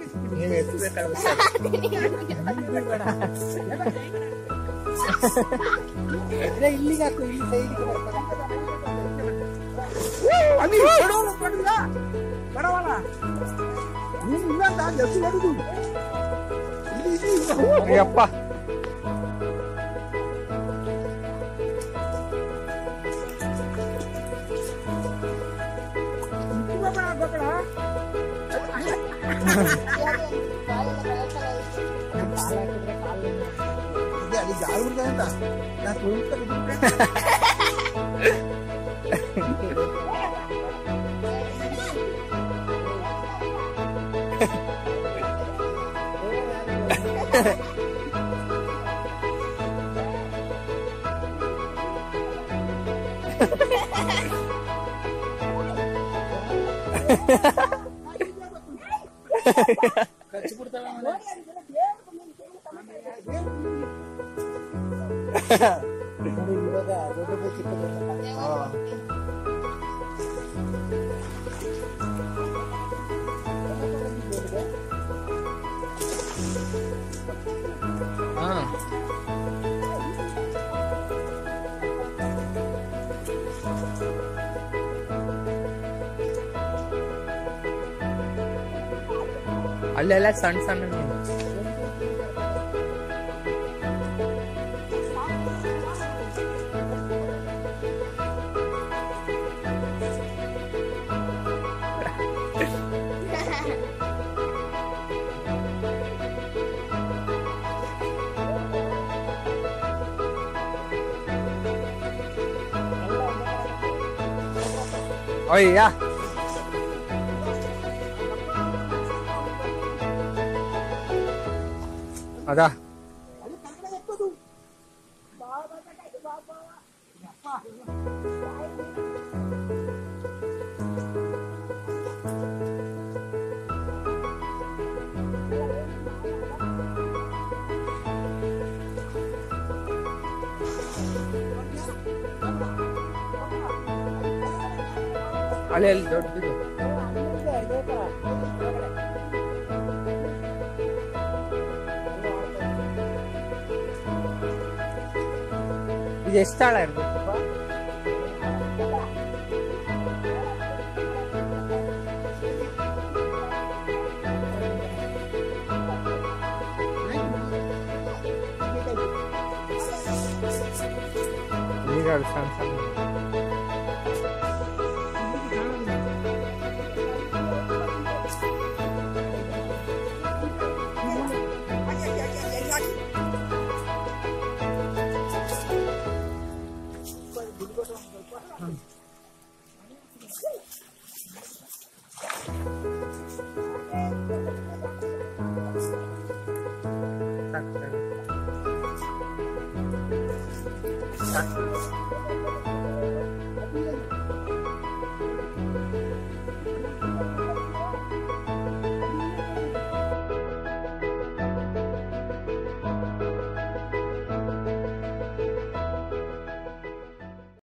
ನೀವು ಎತ್ತಬೇಕಾಗುತ್ತೆ ಇಲ್ಲಿಗೆ ಹಾಕು ಇಲ್ಲಿ ಸೈಡ್ಗೆ ಬಡವಲ್ಲ ನೀನು ಇಲ್ಲ ಜಲ್ದಿ ಹೊಡುದು ಅಯ್ಯಪ್ಪ ಅಲ್ಲಿ ಜಾಗ ಅಂತ ಖರ್ಚು ಬಿಡ್ತಾಳ ಇವಾಗ ದೊಡ್ಡ ಬೇಕಿತ್ತು ಅಲ್ಲೆಲ್ಲ ಸಣ್ಣ ಸಣ್ಣ ಮೀನು ಅಯ್ಯ ಅದಾ ಅಲ್ಲಿ ಅಲ್ಲಿ ದೊಡ್ಡದು ಇದು ಎಷ್ಟು ಆಳ ಇರ್ಬೇಕಪ್ಪ ಈಗ ಸಣ್ಣ ಸಣ್ಣ Thank you.